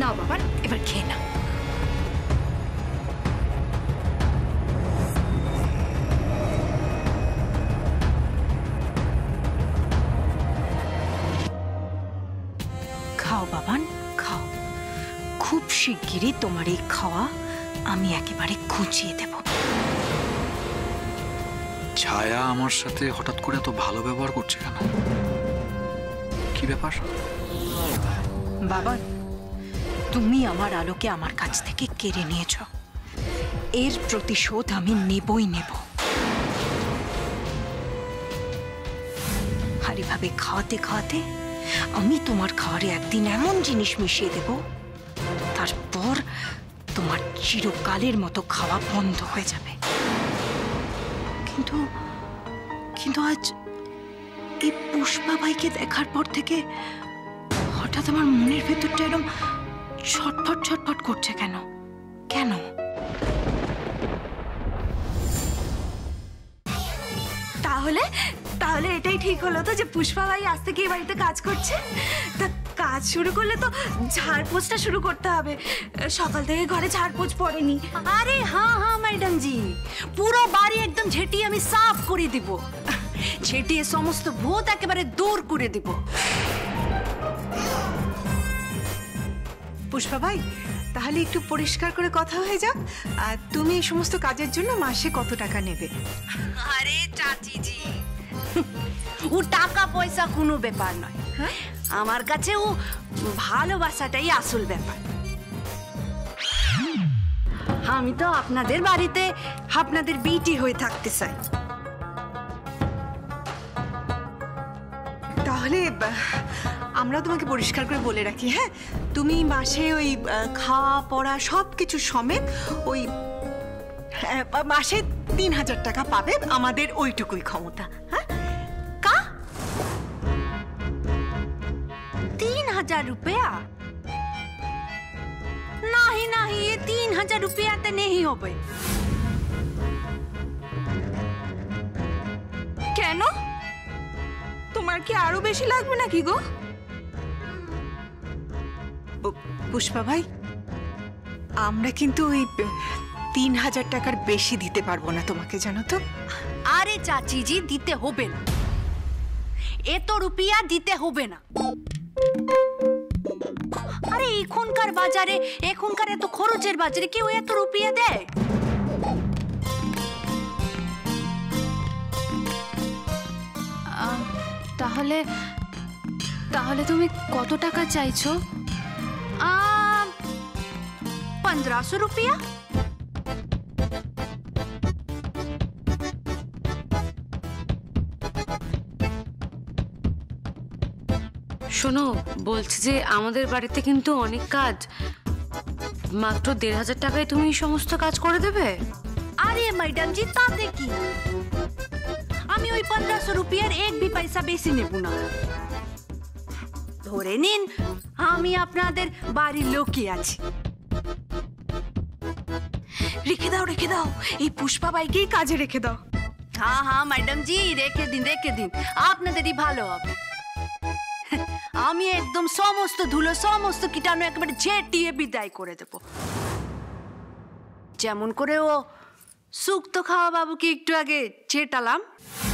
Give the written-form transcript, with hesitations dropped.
না বাবা, এবার খেয়ে না। খাও বাবান, খাও। খুব শিগগিরই তোমার এই খাওয়া আমি একেবারে ঘুচিয়ে দেব। ছায়া আমার সাথে হঠাৎ করে এত ভালো ব্যবহার করছে কেন? কি ব্যাপার? বাবান, তুমি আমার আলোকে আমার কাছ থেকে কেড়ে নিয়েছ, এর প্রতিশোধ আমি নেবই নেব। আর এভাবে খাওয়াতে খাওয়াতে আমি তোমার খাবারে একদিন এমন জিনিস মিশিয়ে দেব, তারপর তোমার চিরকালের মতো খাওয়া বন্ধ হয়ে যাবে। কিন্তু কিন্তু আজ এই পুষ্পাবাইকে দেখার পর থেকে হঠাৎ আমার মনের ভেতরটা এরকম ছটফট ছটফট করছে কেন? কেন? তাহলে তাহলে এটাই ঠিক হলো তো যে পুষ্পাবাই আজ থেকে এই বাড়িতে কাজ করছে। তা কাজ শুরু করলে তো ঝাড়পোছটা শুরু করতে হবে। সকাল থেকে ঘরে ঝাড়পোছ পড়েনি। আরে হ্যাঁ হ্যাঁ ম্যাডাম জি, পুরো বাড়ি একদম ঝেঁটিয়ে আমি সাফ করে দিব, ঝেঁটিয়ে সমস্ত ভূত একেবারে দূর করে দিব। পুষ্পাবাই, তাহলে একটু পরিষ্কার করে কথা হয়ে যাক। আর তুমি এই সমস্ত কাজের জন্য মাসে কত টাকা নেবে? আরে চাচি জি, ও টাকা পয়সা কোনো ব্যাপার নয়, আমার কাছে ও ভালোবাসাটাই আসল ব্যাপার। আমি তো আপনাদের বাড়িতে আপনাদের বিটি হয়ে থাকতে চাই। তাহলে আমরা তোমাকে পরিষ্কার করে বলে রাখি, হ্যাঁ, তুমি মাসে ওই খাওয়া পড়া সব কিছু সমেত ওই মাসে 3000 টাকা পাবে। আমাদের ওইটুকুই ক্ষমতা। হ্যাঁ, का 3000 रुपया? नहीं नहीं, ये 3000 रुपया तो नहीं हो पाए। কেন? তোমার কি আরো বেশি লাগবে নাকি গো? পুষ্পা ভাই, আমরা কিন্তু ওই 3000 টাকার বেশি দিতে পারবো না তোমাকে, জানো তো। আরে চাচি জি, দিতে হবে না, এত রুপিয়া দিতে হবে না। আরে এখনকার বাজারে, এখনকার এত খরচের বাজারে কেউ এত রুপিয়া দেয়? তাহলে তাহলে তুমি কত টাকা চাইছো? 1500 रुपया। শোনো, বলছি যে আমাদের বাড়িতে কিন্তু অনেক কাজ, মাত্র 1500 টাকায় তুমি সমস্ত কাজ করে দেবে? আরে ম্যাডাম জি, তাতে কি, আমি ওই 1500 রুপিয়ার এক বি পয়সা বেশি নেব না। ধরে নিন আমি আপনাদের বাড়ির লোকই আছি। রেখে দাও, রেখে দাও, এই পুষ্পা বাইকেই কাজে রেখে দাও। হ্যাঁ হ্যাঁ ম্যাডাম জি, রেখে দিন, রেখে দিন, আপনাদেরই ভালো হবে। আমি একদম সমস্ত ধুলো, সমস্ত কীটাণু একেবারে ঝেঁটিয়ে বিদায় করে দেব। যেমন করে ও সুক্ত খাওয়া বাবুকে একটু আগে চেটালাম,